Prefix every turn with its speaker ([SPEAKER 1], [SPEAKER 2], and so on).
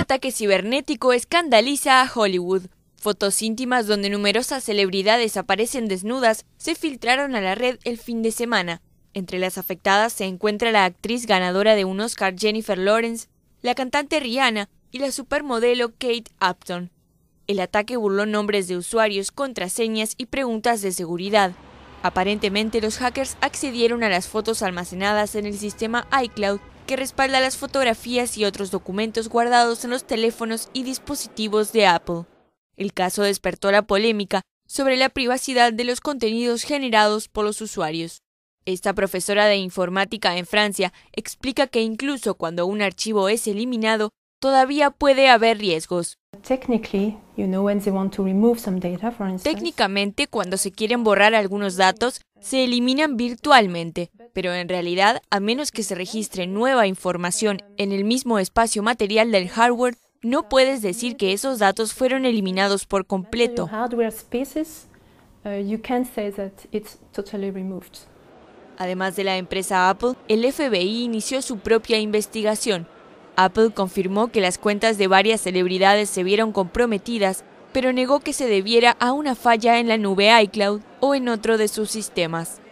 [SPEAKER 1] ataque cibernético escandaliza a Hollywood. Fotos íntimas donde numerosas celebridades aparecen desnudas se filtraron a la red el fin de semana. Entre las afectadas se encuentra la actriz ganadora de un Oscar Jennifer Lawrence, la cantante Rihanna y la supermodelo Kate Upton. El ataque burló nombres de usuarios, contraseñas y preguntas de seguridad. Aparentemente, los hackers accedieron a las fotos almacenadas en el sistema iCloud, que respalda las fotografías y otros documentos guardados en los teléfonos y dispositivos de Apple. El caso despertó la polémica sobre la privacidad de los contenidos generados por los usuarios. Esta profesora de informática en Francia explica que incluso cuando un archivo es eliminado, todavía puede haber riesgos. Técnicamente, cuando se quieren borrar algunos datos, se eliminan virtualmente, pero en realidad, a menos que se registre nueva información en el mismo espacio material del hardware, no puedes decir que esos datos fueron eliminados por completo. Además de la empresa Apple, el FBI inició su propia investigación. Apple confirmó que las cuentas de varias celebridades se vieron comprometidas, pero negó que se debiera a una falla en la nube iCloud o en otro de sus sistemas.